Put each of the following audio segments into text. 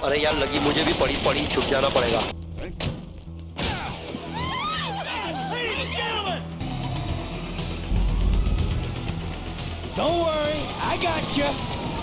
अरे यार लगी मुझे भी, पड़ी पड़ी छुप जाना पड़ेगा। Don't worry, I got you.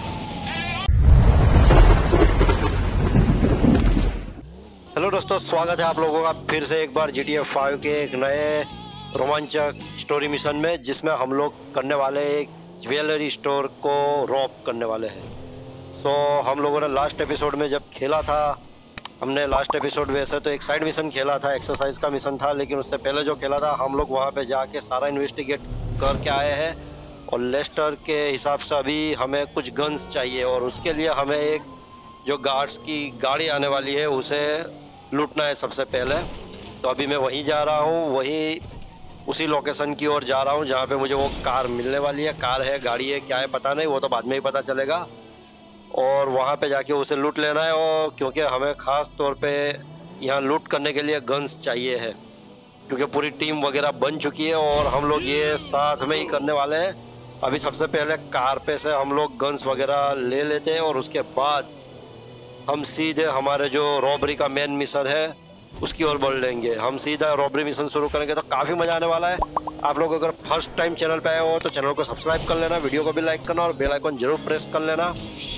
Hello दोस्तों, स्वागत है आप लोगों का फिर से एक बार GTA 5 के एक नए रोमांचक स्टोरी मिशन में, जिसमें हम लोग करने वाले एक ज्वेलरी स्टोर को रॉब करने वाले हैं। सो हम लोगों ने लास्ट एपिसोड में जब खेला था, हमने लास्ट एपिसोड वैसे तो एक साइड मिशन खेला था, एक्सरसाइज का मिशन था, लेकिन उससे पहले जो खेला था हम लोग वहाँ पे जाके सारा इन्वेस्टिगेट करके आए हैं। और लेस्टर के हिसाब से अभी हमें कुछ गन्स चाहिए और उसके लिए हमें एक जो गार्ड्स की गाड़ी आने वाली है उसे लूटना है सबसे पहले। तो अभी मैं वहीं जा रहा हूँ, वहीं उसी लोकेशन की ओर जा रहा हूँ जहाँ पे मुझे वो कार मिलने वाली है। कार है, गाड़ी है, क्या है पता नहीं, वो तो बाद में ही पता चलेगा। और वहाँ पे जाके उसे लूट लेना है, और क्योंकि हमें ख़ास तौर पे यहाँ लूट करने के लिए गन्स चाहिए है, क्योंकि पूरी टीम वगैरह बन चुकी है और हम लोग ये साथ में ही करने वाले हैं। अभी सबसे पहले कार पे से हम लोग गन्स वगैरह ले लेते हैं और उसके बाद हम सीधे हमारे जो रॉबरी का मेन मिशन है उसकी ओर बढ़ लेंगे। हम सीधा रॉबरी मिशन शुरू करेंगे तो काफ़ी मज़ा आने वाला है। आप लोग अगर फर्स्ट टाइम चैनल पे आए हो तो चैनल को सब्सक्राइब कर लेना, वीडियो को भी लाइक करना और बेल आइकन जरूर प्रेस कर लेना।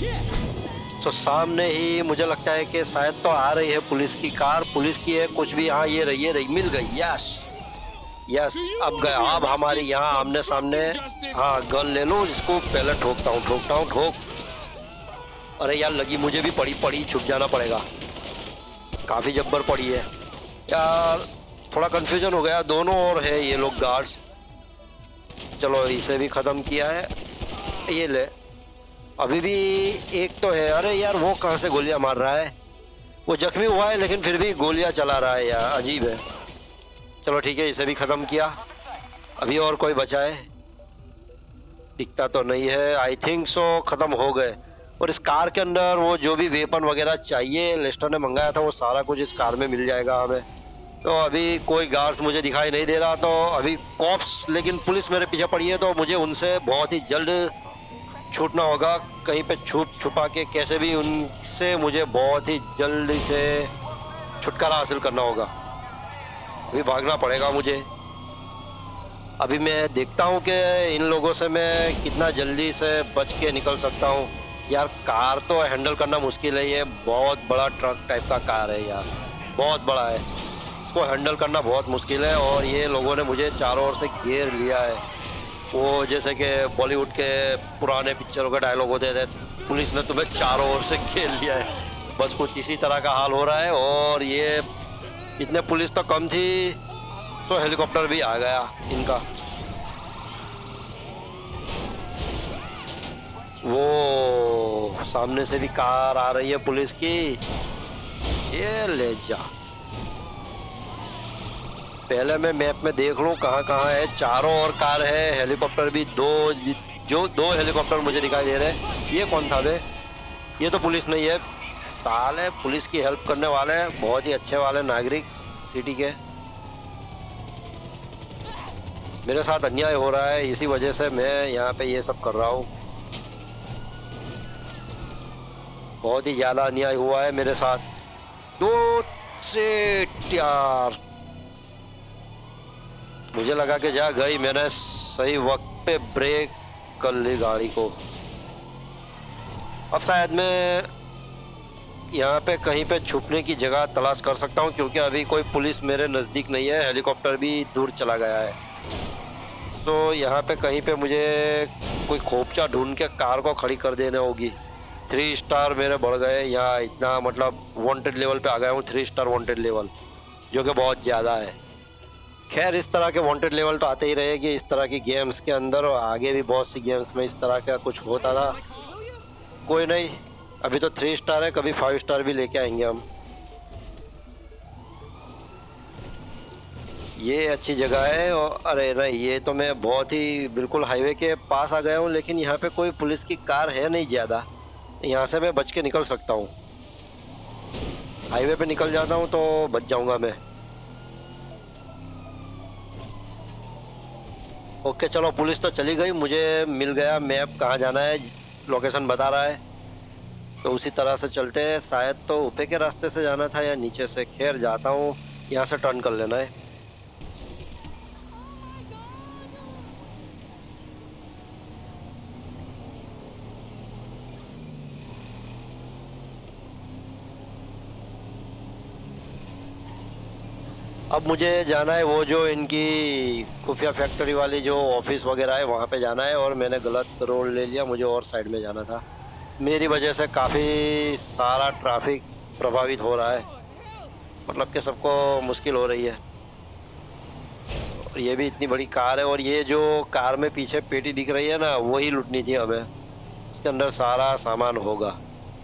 तो सामने ही मुझे लगता है कि शायद तो आ रही है पुलिस की कार, पुलिस की है कुछ भी। हाँ ये रही मिल गई। यस यस, अब गया। अब हमारी यहाँ आमने सामने। हाँ गन ले लो, इसको पहले ठोकता हूँ ठोक। अरे यार लगी मुझे भी, पड़ी छुप जाना पड़ेगा। काफ़ी जब्बर पड़ी है यार, थोड़ा कंफ्यूजन हो गया। दोनों और है ये लोग गार्ड्स। चलो इसे भी ख़त्म किया है। ये ले, अभी भी एक तो है। अरे यार वो कहाँ से गोलियां मार रहा है? वो जख्मी हुआ है लेकिन फिर भी गोलियां चला रहा है यार, अजीब है। चलो ठीक है, इसे भी ख़त्म किया। अभी और कोई बचा है? दिखता तो नहीं है। आई थिंक सो ख़त्म हो गए। और इस कार के अंदर वो जो भी वेपन वगैरह चाहिए लेस्टर ने मंगाया था वो सारा कुछ इस कार में मिल जाएगा हमें। तो अभी कोई गार्ड्स मुझे दिखाई नहीं दे रहा, तो अभी कॉप्स, लेकिन पुलिस मेरे पीछे पड़ी है तो मुझे उनसे बहुत ही जल्द छूटना होगा। कहीं पे छुपा के कैसे भी उनसे मुझे बहुत ही जल्दी से छुटकारा हासिल करना होगा। अभी भागना पड़ेगा मुझे। अभी मैं देखता हूँ कि इन लोगों से मैं कितना जल्दी से बच के निकल सकता हूँ। यार कार तो हैंडल करना मुश्किल है, ये बहुत बड़ा ट्रक टाइप का कार है यार, बहुत बड़ा है, इसको हैंडल करना बहुत मुश्किल है। और ये लोगों ने मुझे चारों ओर से घेर लिया है। वो जैसे कि बॉलीवुड के पुराने पिक्चरों के डायलॉग होते थे, पुलिस ने तुम्हें चारों ओर से घेर लिया है, बस कुछ इसी तरह का हाल हो रहा है। और ये इतने पुलिस तो कम थी तो हेलीकॉप्टर भी आ गया इनका। वो सामने से भी कार आ रही है पुलिस की, ये ले जा। पहले मैं मैप में देख लूं कहाँ कहाँ है। चारों ओर कार है, हेलीकॉप्टर भी दो हेलीकॉप्टर मुझे दिखाई दे रहे हैं। ये कौन था बे? ये तो पुलिस नहीं है साले, पुलिस की हेल्प करने वाले बहुत ही अच्छे वाले नागरिक सिटी के। मेरे साथ अन्याय हो रहा है, इसी वजह से मैं यहाँ पे ये सब कर रहा हूँ। बहुत ही ज़्यादा अन्याय हुआ है मेरे साथ। दो से यार, मुझे लगा कि जा गई, मैंने सही वक्त पे ब्रेक कर ली गाड़ी को। अब शायद मैं यहाँ पे कहीं पे छुपने की जगह तलाश कर सकता हूँ, क्योंकि अभी कोई पुलिस मेरे नज़दीक नहीं है, हेलीकॉप्टर भी दूर चला गया है। तो यहाँ पे कहीं पे मुझे कोई खोपचा ढूंढ के कार को खड़ी कर देना होगी। 3 स्टार मेरे बढ़ गए यहाँ, इतना मतलब वांटेड लेवल पे आ गया हूँ, 3 स्टार वांटेड लेवल, जो कि बहुत ज़्यादा है। खैर इस तरह के वांटेड लेवल तो आते ही रहेगी इस तरह की गेम्स के अंदर, और आगे भी बहुत सी गेम्स में इस तरह का कुछ होता था। कोई नहीं, अभी तो 3 स्टार है, कभी 5 स्टार भी लेके आएंगे हम। ये अच्छी जगह है। और अरे नहीं, ये तो मैं बहुत ही बिल्कुल हाईवे के पास आ गया हूँ, लेकिन यहाँ पे कोई पुलिस की कार है नहीं ज़्यादा, यहाँ से मैं बच के निकल सकता हूँ। हाईवे पे निकल जाता हूँ तो बच जाऊँगा मैं। ओके चलो, पुलिस तो चली गई, मुझे मिल गया मैप, कहाँ जाना है लोकेशन बता रहा है। तो उसी तरह से चलते हैं। शायद तो ऊपर के रास्ते से जाना था या नीचे से, खैर जाता हूँ, यहाँ से टर्न कर लेना है। अब मुझे जाना है वो जो इनकी खुफिया फैक्ट्री वाली जो ऑफिस वगैरह है वहाँ पे जाना है, और मैंने गलत रोड ले लिया, मुझे और साइड में जाना था। मेरी वजह से काफ़ी सारा ट्रैफिक प्रभावित हो रहा है, मतलब कि सबको मुश्किल हो रही है। और ये भी इतनी बड़ी कार है, और ये जो कार में पीछे पेटी दिख रही है ना, वही लूटनी थी हमें, उसके अंदर सारा सामान होगा।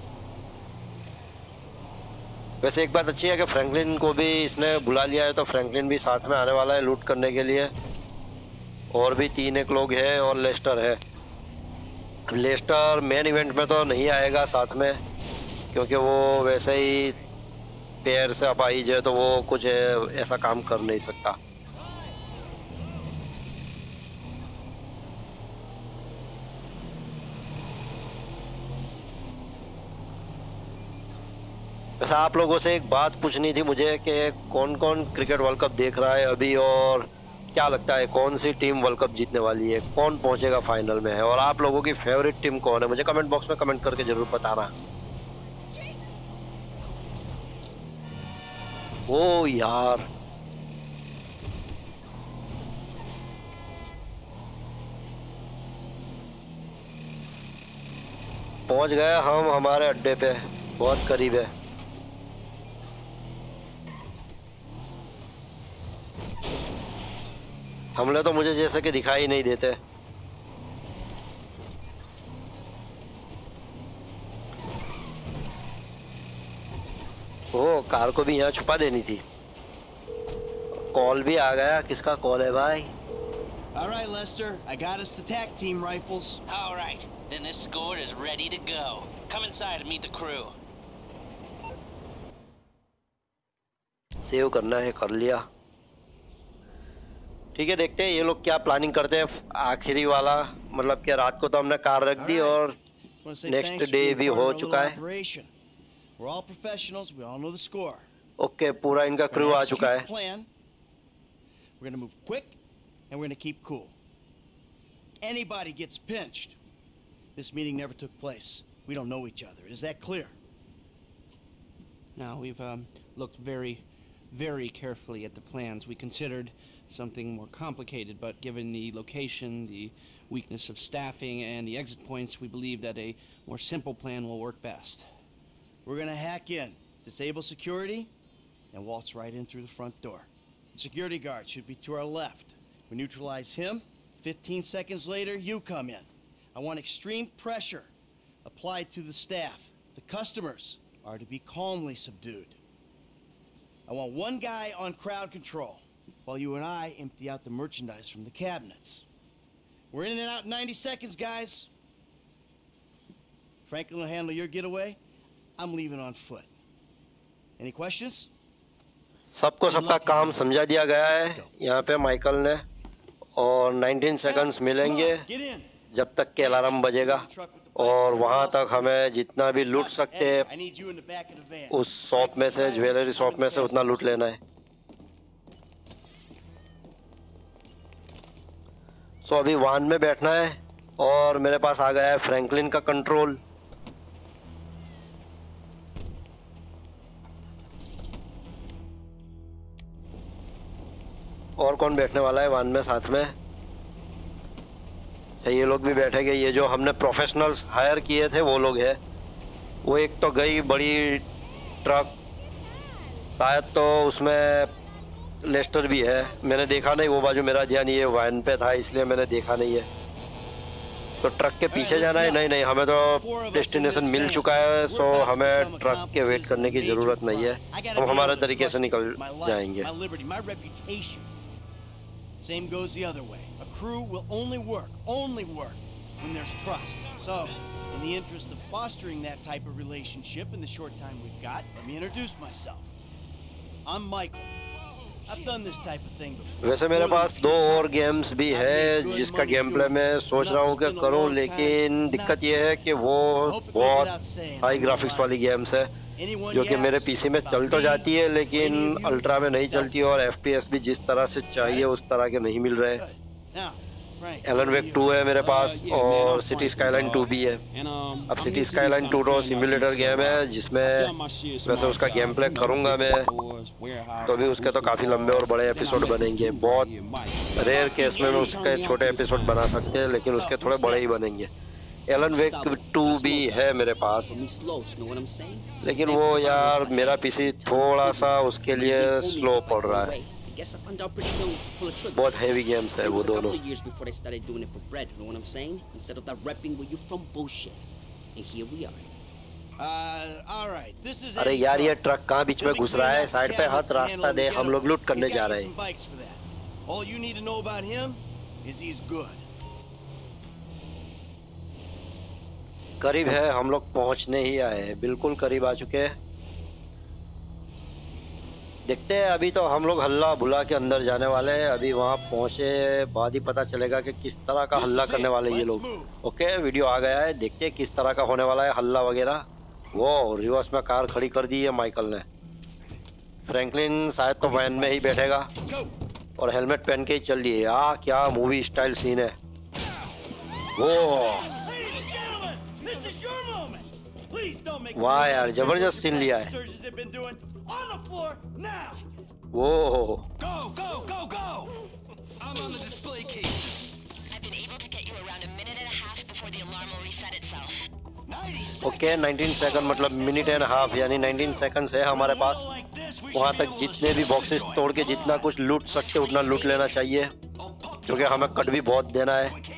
वैसे एक बात अच्छी है कि फ्रैंकलिन को भी इसने बुला लिया है, तो फ्रैंकलिन भी साथ में आने वाला है लूट करने के लिए। और भी 3 लोग हैं, और लेस्टर है। लेस्टर मेन इवेंट में तो नहीं आएगा साथ में, क्योंकि वो वैसे ही पैर से अपाहिज है, तो वो कुछ ऐसा काम कर नहीं सकता। वैसे आप लोगों से एक बात पूछनी थी मुझे कि कौन कौन क्रिकेट वर्ल्ड कप देख रहा है अभी, और क्या लगता है कौन सी टीम वर्ल्ड कप जीतने वाली है, कौन पहुंचेगा फाइनल में है, और आप लोगों की फेवरेट टीम कौन है, मुझे कमेंट बॉक्स में कमेंट करके जरूर बताना। ओ यार, पहुंच गए हम हमारे अड्डे पे, बहुत करीब है। हमले तो मुझे जैसे कि दिखाई नहीं देते। ओ, कार को भी यहाँ छुपा देनी थी। कॉल भी आ गया, किसका कॉल है भाई? All right, Lester, I got us the TAC team rifles. All right, then this squad is ready to go. Come inside and meet the crew. Save करना है, कर लिया। ठीक है, देखते हैं ये लोग क्या प्लानिंग करते हैं। आखिरी वाला मतलब कि रात को तो हमने कार रख दी, और नेक्स्ट डे भी हो चुका है। We're all professionals, we all know the score. Okay, पूरा इनका क्रू आ चुका है। We're going to move quick and we're going to keep cool. Anybody gets pinched. This meeting never took place. We don't know each other. Is that clear? Now, we've looked very, very carefully at the plans. We considered something more complicated, but given the location, the weakness of staffing, and the exit points, we believe that a more simple plan will work best. We're going to hack in, disable security, and waltz right in through the front door. The security guard should be to our left. We neutralize him. 15 seconds later, you come in. I want extreme pressure applied to the staff. The customers are to be calmly subdued. I want one guy on crowd control while you and I empty out the merchandise from the cabinets. We're in and out in 90 seconds, guys. Franklin will handle your getaway. I'm leaving on foot. Any questions? सबको सबका काम समझा दिया गया है यहाँ पे Michael ने, और 19 सेकंड्स मिलेंगे जब तक के अलार्म बजेगा, और वहाँ तक हमें जितना भी लूट सकते हैं उस शॉप में से, ज्वेलरी शॉप में से, उतना लूट लेना है। सो अभी वाहन में बैठना है, और मेरे पास आ गया है फ्रैंकलिन का कंट्रोल। और कौन बैठने वाला है वाहन में साथ में? ये लोग भी बैठेंगे। ये जो हमने प्रोफेशनल्स हायर किए थे वो लोग हैं। वो एक तो गई बड़ी ट्रक, शायद तो उसमें लेस्टर भी है, मैंने देखा नहीं वो बाजू, मेरा ध्यान ये वाहन पे था इसलिए मैंने देखा नहीं है। तो ट्रक के पीछे जाना है? नहीं नहीं, हमें तो डेस्टिनेशन मिल चुका है, सो हमें ट्रक के वेट करने की ज़रूरत नहीं है, हम हमारे तरीके से निकल जाएंगे। Same goes the other way. A crew will only work when there's trust. So, in the interest of fostering that type of relationship in the short time we've got, let me introduce myself. I'm Michael, I've done this type of thing before. वैसे मेरे पास 2 और games भी है जिसका game play मैं सोच रहा हूँ कि करूँ, लेकिन दिक्कत ये है कि वो बहुत हाई ग्राफिक्स वाली गेम्स है जो कि मेरे पीसी में चल तो जाती है लेकिन अल्ट्रा में नहीं चलती और एफपीएस भी जिस तरह से चाहिए उस तरह के नहीं मिल रहे। एलन वेक 2 है मेरे पास और सिटी स्काईलाइन 2 भी है। अब सिटी स्काईलाइन 2 तो सिमुलेटर गेम है जिसमें वैसे उसका गेम प्ले करूँगा मैं, तो भी उसके तो काफ़ी लंबे और बड़े एपिसोड बनेंगे। बहुत रेयर केस में उसके छोटे एपिसोड बना सकते हैं लेकिन उसके थोड़े बड़े ही बनेंगे। एलन वेक 2 भी है मेरे पास, लेकिन वो यार मेरा पीसी थोड़ा सा उसके लिए स्लो पड़ रहा है। बहुत हैवी गेम्स है वो दोनों। अरे यार ये ट्रक कहाँ बीच में घुस रहा है? साइड पे हाथ रास्ता दे, हम लोग लूट करने जा रहे हैं। करीब है, हम लोग पहुंचने ही आए हैं, बिल्कुल करीब आ चुके हैं। देखते हैं, अभी तो हम लोग हल्ला बुला के अंदर जाने वाले हैं। अभी वहाँ पहुँचे बाद ही पता चलेगा कि किस तरह का हल्ला करने वाले ये लोग। ओके, वीडियो आ गया है, देखते हैं किस तरह का होने वाला है हल्ला वगैरह। वो रिवर्स में कार खड़ी कर दी है माइकल ने। फ्रैंकलिन शायद तो वैन में ही बैठेगा और हेलमेट पहन के ही चल रही है। क्या मूवी स्टाइल सीन है वो। वाह यार, जबरदस्त सीन लिया है वो। ओके, 19 सेकंड मतलब मिनट एंड हाफ, यानी 19 सेकंड्स है हमारे पास। वहाँ तक जितने भी बॉक्सेस तोड़ के जितना कुछ लूट सकते उतना लूट लेना चाहिए क्योंकि हमें कट भी बहुत देना है।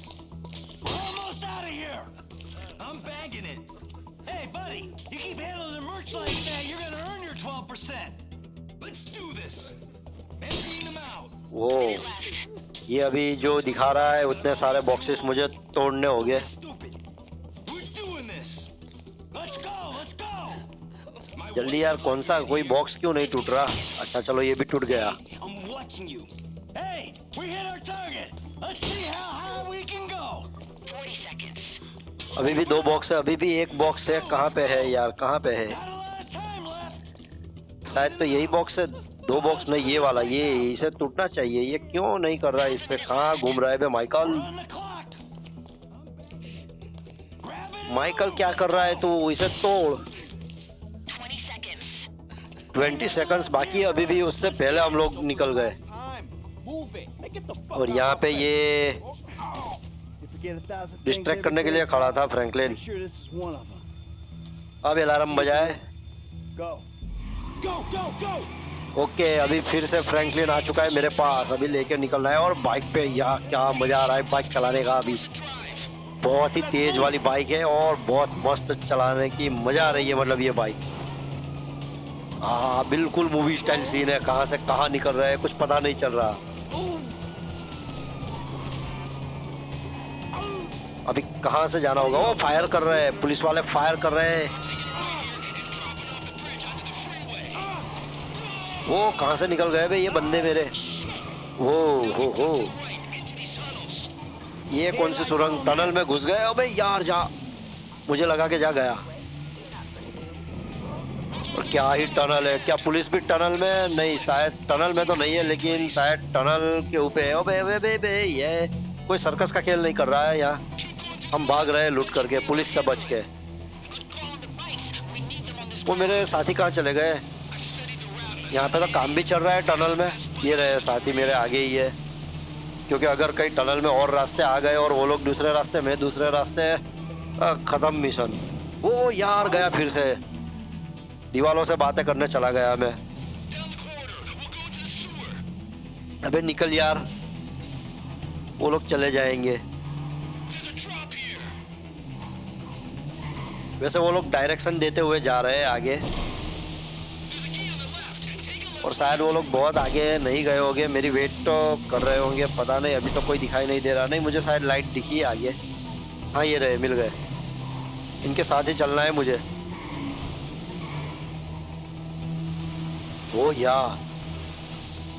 वो ये अभी जो दिखा रहा है उतने सारे बॉक्सेस मुझे तोड़ने हो गए। जल्दी यार, कौन सा कोई बॉक्स क्यों नहीं टूट रहा? अच्छा चलो ये भी टूट गया। अभी भी 2 बॉक्स है, अभी भी 1 बॉक्स है। कहाँ पे है यार, कहाँ पे है? शायद तो यही बॉक्स है। 2 बॉक्स नहीं, ये वाला, ये इसे टूटना चाहिए। ये क्यों नहीं कर रहा है? इस पे कहाँ घूम रहा है बे माइकल? माइकल क्या कर रहा है? तू इसे तोड़। 20 सेकंड्स बाकी, अभी भी उससे पहले हम लोग निकल गए। और यहाँ पे ये डिस्ट्रैक्ट करने के लिए खड़ा था फ्रैंकलिन। अब अलार्म बजाए। ओके, अभी फिर से फ्रैंकलिन आ चुका है मेरे पास। अभी लेके निकलना है और बाइक पे यार क्या मजा आ रहा है बाइक चलाने का। अभी बहुत ही तेज वाली बाइक है और बहुत मस्त चलाने की मजा आ रही है। मतलब ये बाइक बिल्कुल मूवी स्टाइल सीन है। कहाँ से कहाँ निकल रहा है कुछ पता नहीं चल रहा। अभी कहाँ से जाना होगा? वो फायर कर रहे हैं, पुलिस वाले फायर कर रहे हैं। वो कहाँ से निकल गए भाई ये बंदे मेरे? हो ये कौन सी सुरंग? टनल में घुस गए। अबे यार जा, मुझे लगा के जा गया। और क्या ही टनल है? क्या पुलिस भी टनल में? नहीं, शायद टनल में तो नहीं है लेकिन शायद टनल के ऊपर है। अबे ये कोई सर्कस का खेल नहीं कर रहा है यहाँ। हम भाग रहे हैं लूट करके पुलिस से बच के। वो मेरे साथी कहाँ चले गए? यहाँ पे तो काम भी चल रहा है टनल में। ये रहे साथी मेरे आगे ही है, क्योंकि अगर कहीं टनल में और रास्ते आ गए और वो लोग दूसरे रास्ते में दूसरे रास्ते, खत्म मिशन। वो यार गया फिर से, दीवालों से बातें करने चला गया मैं। अबे निकल यार, वो लोग चले जाएंगे। वैसे वो लोग डायरेक्शन देते हुए जा रहे हैं आगे और शायद वो लोग बहुत आगे नहीं गए होंगे। मेरी वेट तो कर रहे होंगे, पता नहीं। अभी तो कोई दिखाई नहीं दे रहा। नहीं, मुझे शायद लाइट दिखी आगे। हाँ ये रहे, मिल गए। इनके साथ ही चलना है मुझे। ओ यार,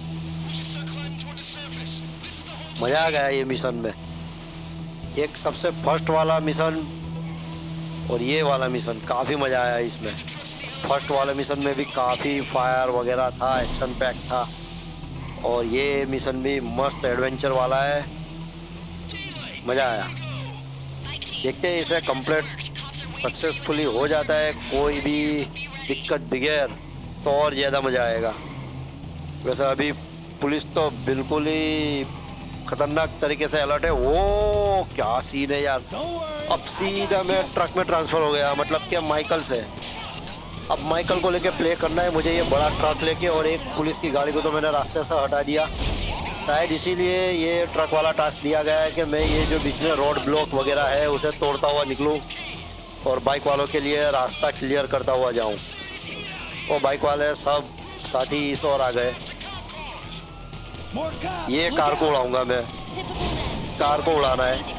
मज़ा आ गया ये मिशन में। एक सबसे फर्स्ट वाला मिशन और ये वाला मिशन काफ़ी मज़ा आया इसमें। फर्स्ट वाले मिशन में भी काफ़ी फायर वगैरह था, एक्शन पैक था, और ये मिशन भी मस्त एडवेंचर वाला है, मज़ा आया। देखते हैं इसे कंप्लीट सक्सेसफुली हो जाता है कोई भी दिक्कत बगैर तो और ज़्यादा मज़ा आएगा। वैसे अभी पुलिस तो बिल्कुल ही खतरनाक तरीके से अलर्ट है। वो क्या सीन है यार। अब सीधा मैं ट्रक में ट्रांसफ़र हो गया, मतलब कि माइकल से। अब माइकल को लेके प्ले करना है मुझे ये बड़ा ट्रक लेके, और एक पुलिस की गाड़ी को तो मैंने रास्ते से हटा दिया। शायद इसीलिए ये ट्रक वाला टास्क दिया गया है कि मैं ये जो बीच में रोड ब्लॉक वगैरह है उसे तोड़ता हुआ निकलूं और बाइक वालों के लिए रास्ता क्लियर करता हुआ जाऊं। वो बाइक वाले सब साथी इस ओर आ गए। ये कार को उड़ाऊंगा मैं, कार को उड़ाना है।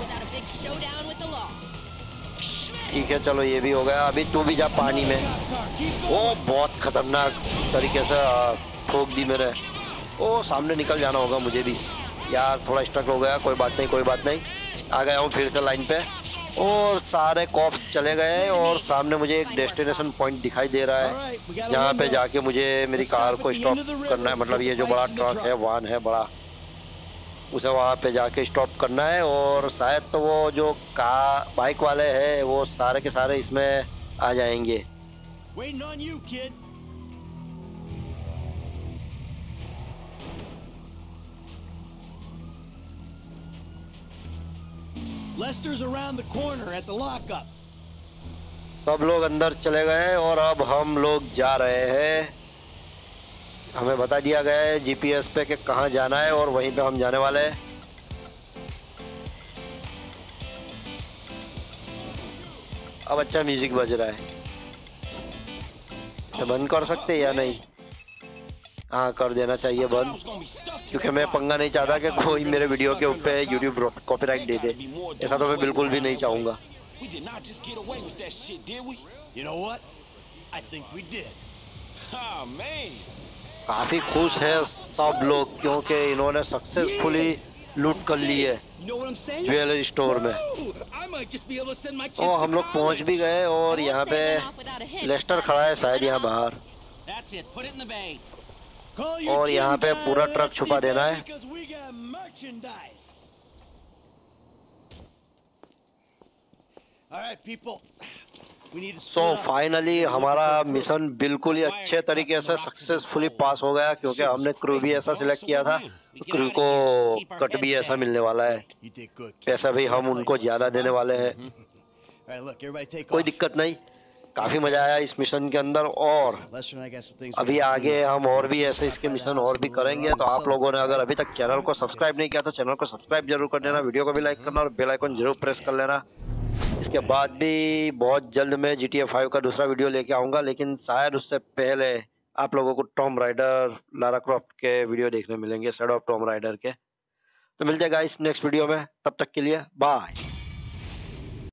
ठीक है चलो ये भी हो गया। अभी तू भी जा पानी में। वो बहुत खतरनाक तरीके से ठोक दी मेरे। ओ सामने निकल जाना होगा मुझे भी यार, थोड़ा स्टक हो गया। कोई बात नहीं कोई बात नहीं, आ गया हूँ फिर से लाइन पे। और सारे कॉप्स चले गए और सामने मुझे एक डेस्टिनेशन पॉइंट दिखाई दे रहा है जहाँ पे जाके मुझे मेरी कार को स्टॉप करना है। मतलब ये जो बड़ा ट्रक है, वाहन है बड़ा, उसे वहाँ पे जाके स्टॉप करना है। और शायद तो वो जो बाइक वाले हैं वो सारे के सारे इसमें आ जाएंगे। Lester's around the corner at the lockup. सब लोग अंदर चले गए और अब हम लोग जा रहे हैं। हमें बता दिया गया है जीपीएस पे कि कहाँ जाना है और वहीं पे हम जाने वाले हैं। अब अच्छा म्यूजिक बज रहा है, तो बंद कर सकते हैं या नहीं? हाँ कर देना चाहिए बंद, क्योंकि मैं पंगा नहीं चाहता कि कोई मेरे वीडियो के ऊपर यूट्यूब कॉपीराइट दे दे। ऐसा तो मैं बिल्कुल भी नहीं चाहूँगा। काफ़ी खुश है सब लोग क्योंकि इन्होंने सक्सेसफुली लूट कर ली है ज्वेलरी स्टोर में। और हम लोग पहुंच भी गए और यहाँ पे लेस्टर खड़ा है शायद यहाँ बाहर, और यहाँ पे पूरा ट्रक छुपा देना है। सो फाइनली हमारा मिशन बिल्कुल ही अच्छे तरीके से सक्सेसफुली पास हो गया, क्योंकि हमने क्रू भी ऐसा सिलेक्ट किया था। क्रू को कट भी ऐसा मिलने वाला है, पैसा भी हम उनको ज़्यादा देने वाले हैं। कोई दिक्कत नहीं, काफ़ी मज़ा आया इस मिशन के अंदर। और अभी आगे हम और भी ऐसे इसके मिशन और भी करेंगे। तो आप लोगों ने अगर अभी तक चैनल को सब्सक्राइब नहीं किया तो चैनल को सब्सक्राइब जरूर कर देना, वीडियो को भी लाइक करना और बेल आइकन जरूर प्रेस कर लेना। इसके बाद भी बहुत जल्द मैं GTA 5 का दूसरा वीडियो लेके आऊँगा, लेकिन शायद उससे पहले आप लोगों को टॉम राइडर, लारा क्रॉफ्ट के वीडियो देखने मिलेंगे, शैडो ऑफ टॉम राइडर के। तो मिलते हैं गाइस नेक्स्ट वीडियो में, तब तक के लिए बाय।